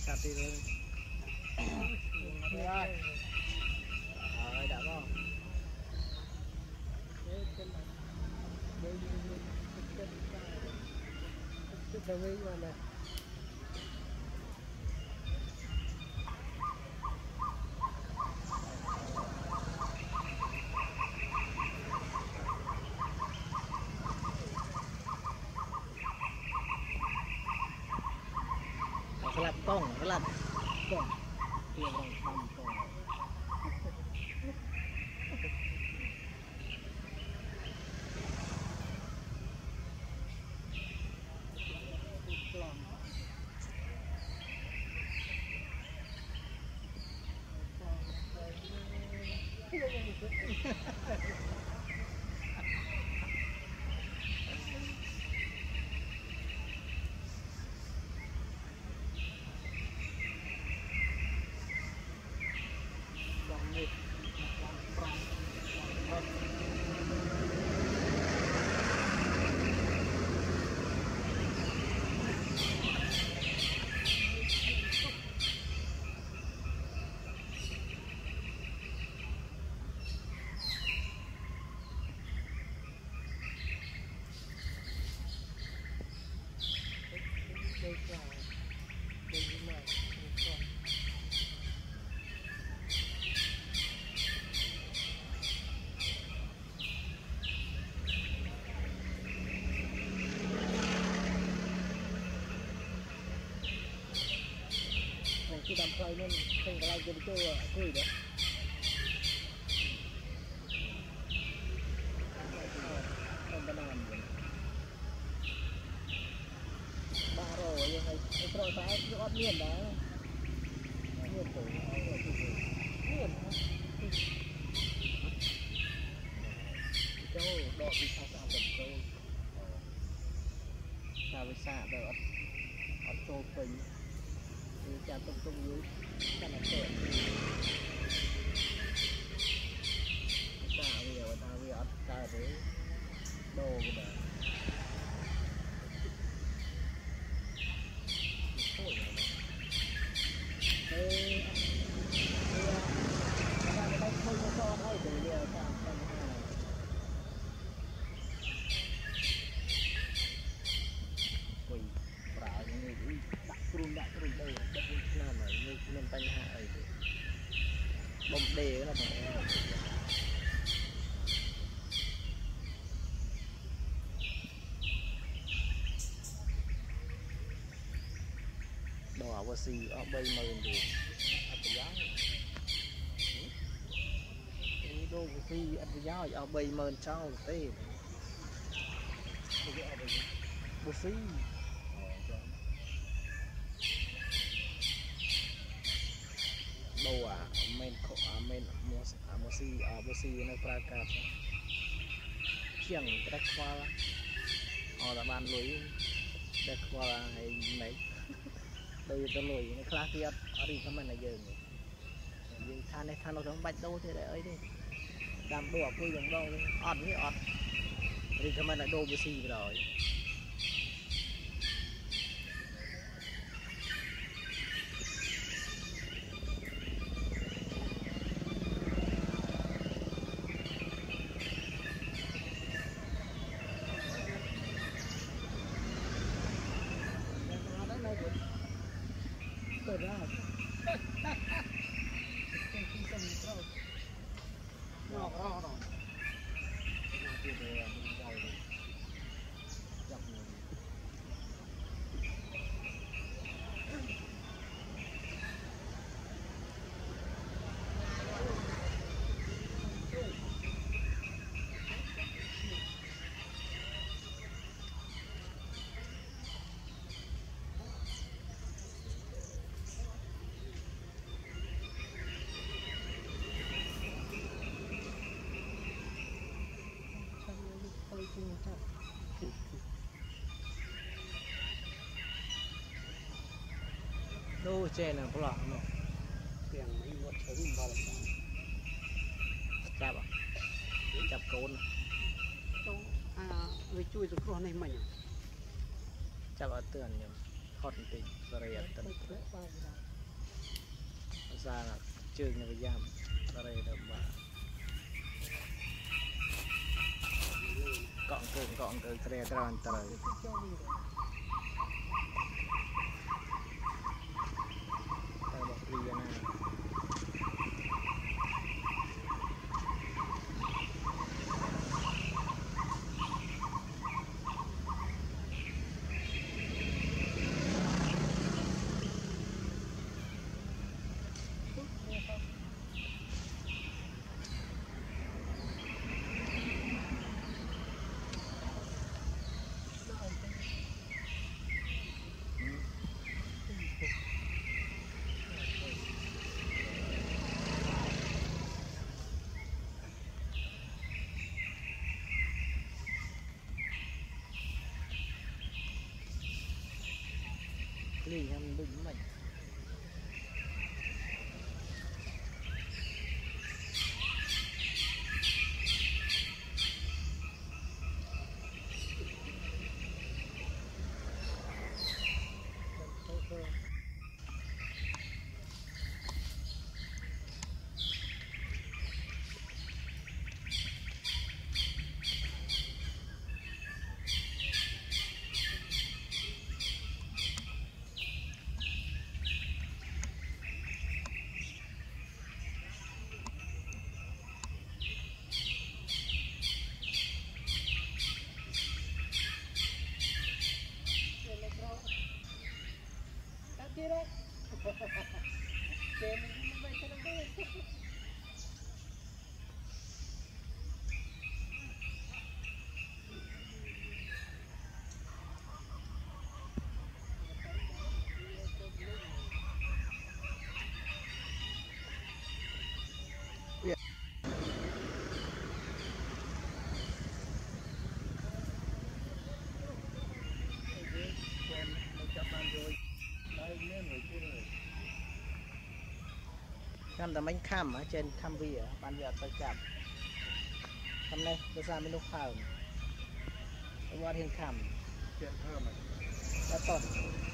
sạt đi rồi. Rồi đã không? Kelap kong, kelap kong. Dia orang tam kong. Khi đam play nên không có like cho chơi cười đấy. Không có làm gì. Ba rồi nhưng mà pro trái nó ót miền đó. Miền tử miền châu đỏ bị sao sao bật châu. Sao với xạ rồi ót châu bình. Chả tung tung dưới chả là đẹp ta vì ở ta với đồ cái này thôi đây đây không có cho đây để liệu ta quỳ bảo người đặt run đây làm ở nên tay hạ ấy bông đề là đồ áo xì ở bay mờn thì giá đồ xì ăn giá ở bay mờn trao tê bố xì đồ men khổ men mosi nó prakat chiang đặc qua họ là ban lối đặc qua hay mấy đây tôi lối nó khác kia ở đi không mình là giờ nhưng than này than nó không bạch đâu thế đấy ấy đi làm đồ tôi giống đâu ọt với ọt đi không mình lại đồ mosi rồi đô chè là có lọ nó tiền mấy một trứng vào là chạp à chạp côn với chui từ con này mình chạp ở tường nhỉ hot tí rồi tận ra là trường này giam rồi được mà cọng cừ tre tròn trời bọc ri này lì em đừng mạnh cam tầm bánh khăm ở trên khăm vỉa ban giờ tôi chạm khăm này tôi ra mấy lúc phao tôi qua thiên khăm chuyện thơm này đã tổn